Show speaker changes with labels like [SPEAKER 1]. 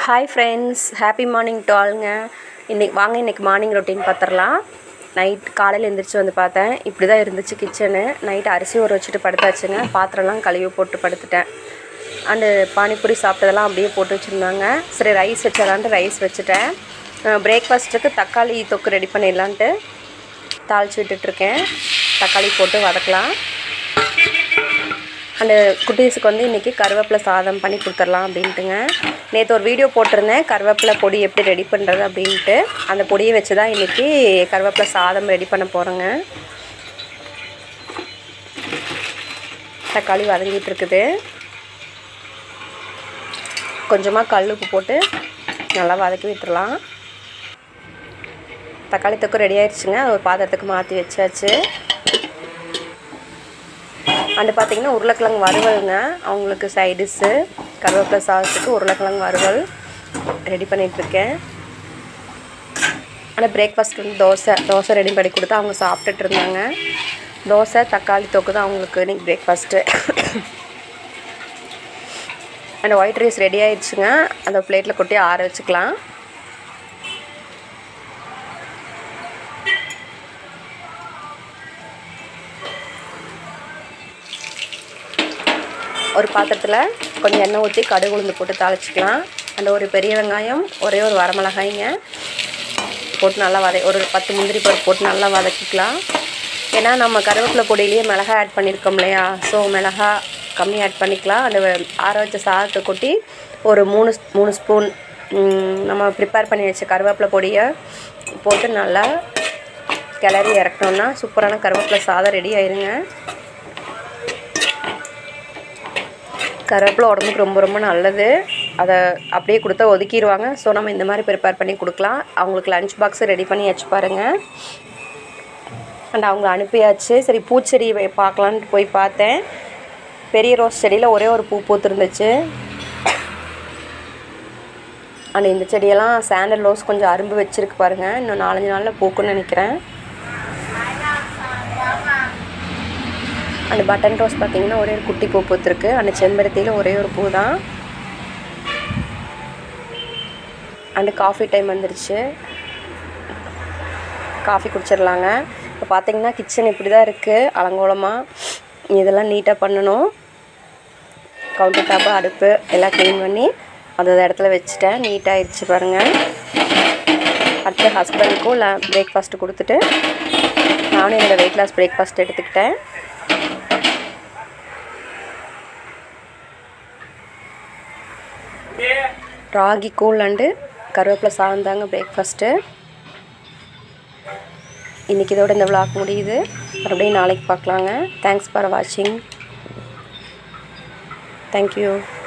[SPEAKER 1] Hi friends, happy morning to allங்க. இன்னைக்கு morning routine பார்த்துடலாம். Night காலையில் எழுந்திரிச்சு வந்து பார்த்தேன். இப்படி தான் இருந்துச்சு கிச்சனு. நைட் அரிசி ஊற வச்சுட்டு படுத்தாச்சுங்க. பாத்திரம்லாம் கழுவி போட்டு படுத்துட்டேன். அண்டு பானிபூரி சாப்பிட்டதெல்லாம் அப்படியே போட்டு வச்சுருந்தாங்க. சரி ரைஸ் வச்சிடலான்ட்டு ரைஸ் வச்சுட்டேன். பிரேக்ஃபாஸ்ட்டுக்கு தக்காளி தொக்கு ரெடி பண்ணிடலான்ட்டு தாளித்து விட்டுட்ருக்கேன். தக்காளி போட்டு வதக்கலாம். அண்டு குட்டீஸுக்கு வந்து இன்றைக்கி கருவேப்பிலை சாதம் பண்ணி கொடுத்துடலாம் அப்படின்ட்டுங்க. நேற்று ஒரு வீடியோ போட்டிருந்தேன் கருவேப்பிலை பொடி எப்படி ரெடி பண்ணுறது அப்படின்ட்டு. அந்த பொடியை வச்சு தான் இன்றைக்கி கருவேப்பிலை சாதம் ரெடி பண்ண போகிறேங்க. தக்காளி வதங்கிட்டு இருக்குது. கொஞ்சமாக கல் உப்பு போட்டு நல்லா வதக்கி விட்டுடலாம். தக்காளி தொக்கு ரெடி ஆயிடுச்சுங்க. அது ஒரு பாத்திரத்துக்கு மாற்றி வச்சாச்சு. அண்டு பார்த்திங்கன்னா உருளைக்கிழங்கு வறுவலுங்க. அவங்களுக்கு சைடிஷ்ஷு கருவேப்பிலை சாதத்துக்கு உருளைக்கிழங்கு வறுவல் ரெடி பண்ணிகிட்ருக்கேன். ஆனால் பிரேக்ஃபாஸ்ட் வந்து தோசை ரெடி பண்ணி கொடுத்தா அவங்க சாப்பிட்டுட்டு இருந்தாங்க. தோசை தக்காளி தொக்கு தான் அவங்களுக்கு இன்றைக்கி breakfast. And white rice ready ஆகிடுச்சுங்க. அந்த பிளேட்டில் கொட்டி ஆற வச்சுக்கலாம். ஒரு பாத்திரத்தில் கொஞ்சம் எண்ணெய் ஊற்றி கடுகு உளுந்து போட்டு தாளிச்சிக்கலாம். அந்த ஒரு பெரிய வெங்காயம் ஒரே ஒரு வரமிளகாய்ங்க போட்டு நல்லா ஒரு 10 முந்திரி பருப்பு போட்டு நல்லா வதக்கிக்கலாம். ஏன்னா நம்ம கருவேப்பிலை பொடியிலேயே மிளகாய் ஆட் பண்ணியிருக்கோம் இல்லையா, ஸோ மிளகாய் கம்மி ஆட் பண்ணிக்கலாம். அந்த ஆற வச்ச சாதத்தை கொட்டி ஒரு 3 ஸ்பூன் நம்ம ப்ரிப்பேர் பண்ணி வச்ச கருவேப்பிலை பொடியை போட்டு நல்லா கிளறி இறக்கணுன்னா சூப்பரான கருவேப்பிலை சாதம் ரெடி ஆயிருங்க. கருவேப்பிலை உடம்புக்கு ரொம்ப ரொம்ப நல்லது. அதை அப்படியே கொடுத்தா ஒதுக்கிடுவாங்க. ஸோ நம்ம இந்த மாதிரி ப்ரிப்பேர் பண்ணி கொடுக்கலாம். அவங்களுக்கு லஞ்ச் பாக்ஸு ரெடி பண்ணி வச்சு பாருங்கள். அண்ட் அவங்க அனுப்பியாச்சு. சரி பூச்செடி பார்க்கலான்ட்டு போய் பார்த்தேன். பெரிய ரோஸ் செடியில் ஒரே ஒரு பூ பூத்துருந்துச்சு. அண்ட் இந்த செடியெல்லாம் சாண்டல் ரோஸ் கொஞ்சம் அரும்பு வச்சுருக்கு பாருங்கள். இன்னும் 4-5 நாளில் பூக்குன்னு நினைக்கிறேன். அந்த பட்டன் ரோஸ் பார்த்திங்கன்னா ஒரே ஒரு குட்டி பூ பூத்துருக்கு. அந்த செம்பருத்தியில் ஒரே ஒரு பூ தான். அண்டு காஃபி டைம் வந்துருச்சு. காஃபி குடிச்சிடலாங்க. இப்போ பார்த்திங்கன்னா கிச்சன் இப்படி தான் இருக்குது அலங்கோலமாக. இதெல்லாம் நீட்டாக பண்ணணும். கவுண்டர் டாப்பு அடுப்பு எல்லாம் க்ளீன் பண்ணி அந்த இடத்துல வச்சுட்டேன். நீட்டாகிடுச்சு பாருங்கள். அடுத்து ஹஸ்பண்டுக்கும் பிரேக்ஃபாஸ்ட்டு கொடுத்துட்டு நானும் என்னோடய வெயிட் லாஸ் பிரேக்ஃபாஸ்ட் எடுத்துக்கிட்டேன். ராகி கூழ் அண்டு கருவேப்பிலை சாதம் தாங்க பிரேக்ஃபாஸ்ட்டு. இன்றைக்கி இதோட இந்த விளாக் முடியுது. மறுபடியும் நாளைக்கு பார்க்கலாங்க. தேங்க்ஸ் ஃபார் வாட்சிங். தேங்க்யூ.